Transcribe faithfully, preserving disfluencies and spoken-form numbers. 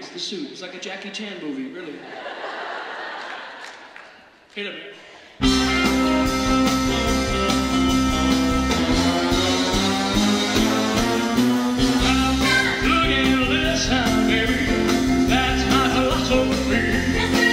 It's the suit. It's like a Jackie Chan movie, really. Hit it, man. Look at this, baby. That's my philosophy.